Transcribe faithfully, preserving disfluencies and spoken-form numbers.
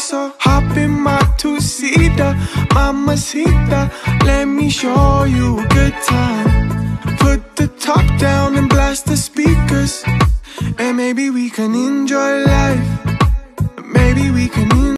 So hop in my two-seater, mamacita, let me show you a good time. Put the top down and blast the speakers, and maybe we can enjoy life. Maybe we can enjoy